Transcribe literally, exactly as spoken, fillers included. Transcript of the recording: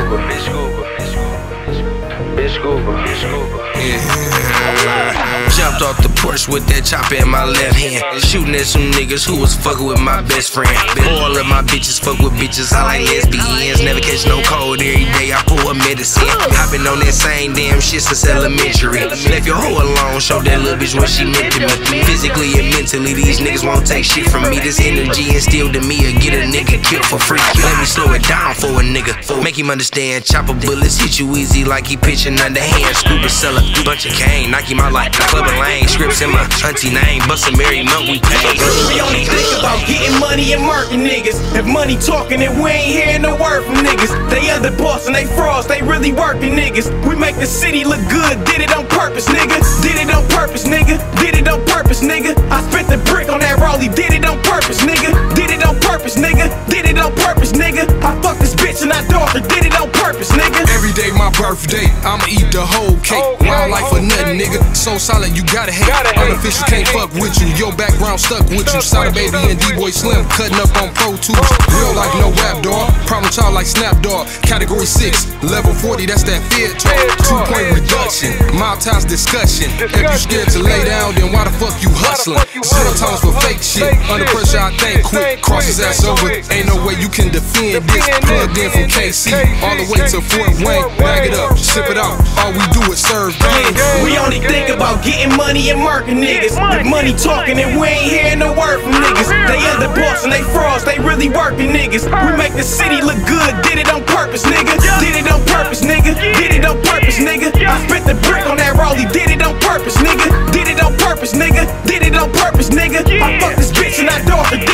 Scuba, bitch Scuba, bitch Scuba, bitch Scuba. Yeah. Jumped off the porch with that chopper in my left hand, shooting at some niggas who was fucking with my best friend. All of my bitches fuck with bitches, I like lesbians. Never catch no cold, every day I pull a medicine. I been on that same damn shit since elementary. Left your hoe alone, show that little bitch what she meant to me. Physically and mentally, these niggas won't take shit from me. This energy instilled in me will get a nigga killed for free. Let me slow it down for a nigga, make him understand. Chopper bullets hit you easy like he pitching underhand. Scuba seller, bunch of cane, knock him out like club and lane. Scripts in my auntie name, bust a Mary milk, we pay. We only think about getting money and murking niggas. If money talking and we ain't hearing no word from niggas. They other boss and they frauds, they really working niggas. We make the city look good, did it on purpose, nigga. Did it on purpose, nigga. Did it on purpose, nigga. I spent the brick on that rollie, did it on purpose, nigga. Did it on purpose, nigga. Did it on purpose, nigga. I fucked this bitch and I dog her, did it on purpose, nigga. Every day my birthday, I'ma eat the whole cake. Wild life for nothing, nigga. So solid, you gotta hate. Unofficial can't fuck with you, your background stuck with you. Sada Baby and D-Boy Slim cutting up on Pro Tools. Real like no rap dog, problem child like Snap Dog. Category six, level forty, that's that fear talk. Two point reduction, mild times discussion. If you scared to lay down, then why the fuck you hustling? Zero times for fake shit, under pressure I think quick. Cross his ass over, ain't no way you can defend this. Plugged in from K C, all the way to Fort Wayne. Bag it up, sip it out, all we do is serve games. We only think about getting money and murking niggas. If money talking and we ain't hearing no word from niggas. They other boss and they frauds, they really working niggas. We make the city look good, did it on purpose, nigga. Did it on purpose, nigga. Did it on purpose, nigga. I spent the brick on that rollie, did it on purpose, nigga. Did it on purpose, nigga. Did it on purpose, nigga. I fucked this bitch and I dog her.